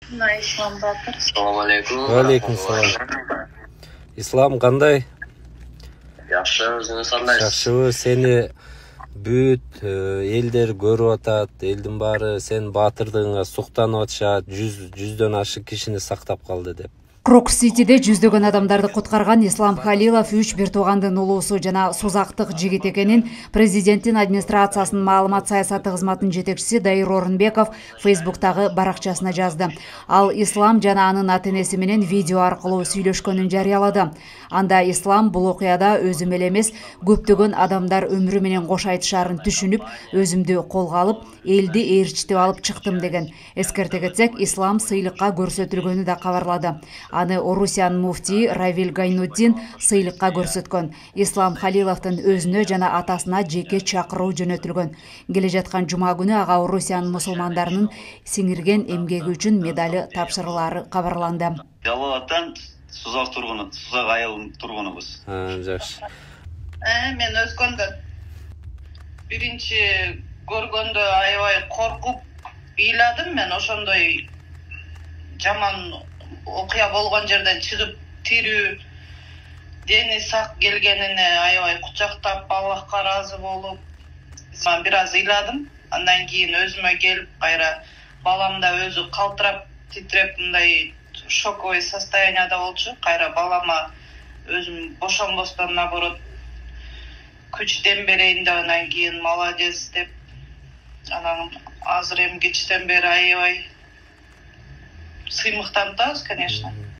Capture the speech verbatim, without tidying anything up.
Ислам Батыр. Assalamu alaikum. Алейкум салам. Ислам кандай? Жакшы, өзүңүз кандайсыз? Жакшыбы, сени бүт элдер көрүп атат, элдин баары сен баатырдыгыңа суктанып атышат, жүз жүздөн ашык кишини сактап калды деп. Крокус-Ситиде жүздөгөн адамдарды куткарган Ислам Халилов үч бир туугандын улуусу жана сузактык жигит экенин президенттин администрациясынын маалымат саясаты кызматынын жетекчиси Дайыр Орунбеков Фейсбуктагы баракчасына жазды. Ал Ислам жана анын ата-энеси менен видео аркылуу сүйлөшкөнүн жарыялады. Анда Ислам бул окуяда өзүм эле эмес, көптөгөн адамдар өмүрү менен кош айтышаарын түшүнүп, өзүмдү колго алып, элди ээрчитип алып чыктым деген. Эскерте кетсек, Ислам сыйлыкка көрсөтүлгөнү да кабарлады. Аны Орусиянын муфтии Равил Гайнуддин сыйлыкка көрсөткөн. Ислам Халиловдун өзүнө жана атасына жеке чакыруу жөнөтүлгөн. Келе жаткан жума күнү ага Орусиянын мусулмандарынын сиңирген эмгеги үчүн медали тапшырылары кабарланды. Жалалаттан Сузак тургуну, Сузак айыл тургунубуз. Жакшы. Мен өзгөндө биринчи көргөндө аябай коркуп ыйладым. Мен ошондой жаман окуя болгон жерден чыгып тирүү, дени сак келгенине аябай кучактап, Аллахка ыраазы болуп, бир аз ыйладым. Андан кийин өзүмө келип, кайра балам да өзү калтырап, титиреп, мындай шоковый состоянияда болчу. Кайра балама өзүм бошонбостон наоборот күч дем берейин деп, андан кийин молодец деп, анан азыр эми кечтен бери аябай сыймыктантабыз, конечно.